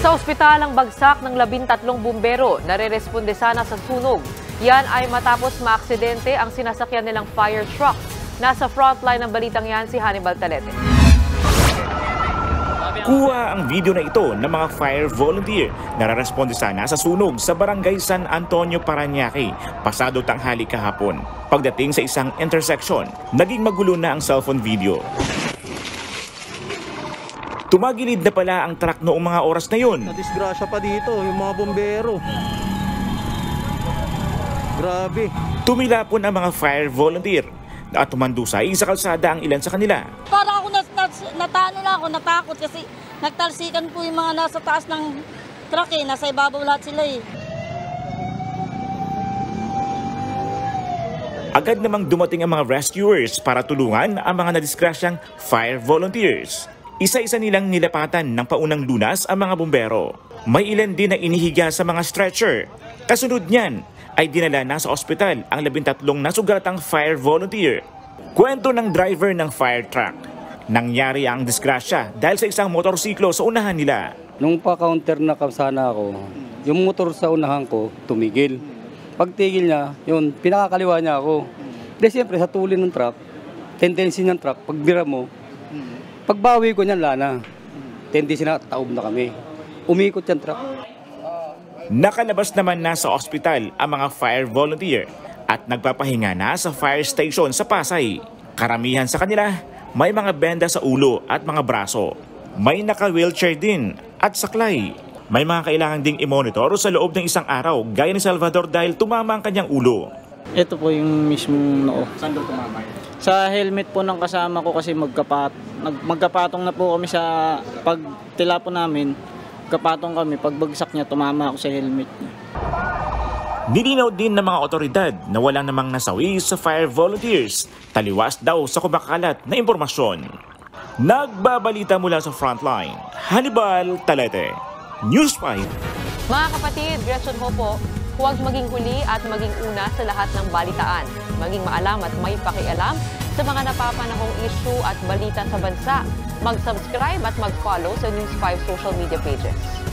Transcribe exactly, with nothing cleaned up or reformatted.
Sa ospital ang bagsak ng labintatlong bumbero na re-responde sana sa sunog. Yan ay matapos maaksidente ang sinasakyan nilang fire truck. Nasa frontline ng balitang yan si Hannibal Talete. Kuha ang video na ito ng mga fire volunteer na re-responde sana sa sunog sa barangay San Antonio, Parañaque, pasado tanghali kahapon. Pagdating sa isang intersection, naging magulo na ang cellphone video. Tumagilid na pala ang truck noong mga oras na yun. Nadisgrasya pa dito yung mga bombero. Grabe. Tumilapon ang mga fire volunteer at tumandusay sa kalsada ang ilan sa kanila. Para ako nat nat natano na ako, natakot kasi nagtalsikan po yung mga nasa taas ng truck eh. Nasa ibabaw lahat sila eh. Agad namang dumating ang mga rescuers para tulungan ang mga nadisgrasyang fire volunteers. Isa-isa nilang nilapatan ng paunang lunas ang mga bumbero. May ilan din na inihiga sa mga stretcher. Kasunod niyan ay dinala na sa ospital ang labintatlong nasugatang fire volunteer. Kwento ng driver ng fire truck. Nangyari ang disgrasya dahil sa isang motorsiklo sa unahan nila. Nung pa-counter na kasana ako, yung motor sa unahan ko tumigil. Pagtigil niya, yun, pinakakaliwa niya ako. Di siyempre sa tulin ng truck, tendency ng truck, pagbira mo, pagbawi ko niyan, lana. Tendency na, taob na kami. Umikot yung truck. Nakalabas naman na sa ospital ang mga fire volunteer at nagpapahinga na sa fire station sa Pasay. Karamihan sa kanila, may mga benda sa ulo at mga braso. May naka-wheelchair din at saklay. May mga kailangan ding i-monitor sa loob ng isang araw gaya ni Salvador dahil tumama ang kanyang ulo. Ito po yung mismong noo. Saan daw tumama? Sa helmet po ng kasama ko kasi magkapat, magkapatong na po kami sa pagtila po namin. Kapatong kami, pagbagsak niya, tumama ako sa helmet niya. Nilinaw din ng mga otoridad na walang namang nasawi sa fire volunteers. Taliwas daw sa kumakalat na impormasyon. Nagbabalita mula sa frontline, Hannibal Talete, News five. Mga kapatid, Gretchen ho po, huwag maging huli at maging una sa lahat ng balitaan. Maging maalam at may pakialam sa mga napapanahong issue at balita sa bansa. Mag-subscribe at mag-follow sa News five social media pages.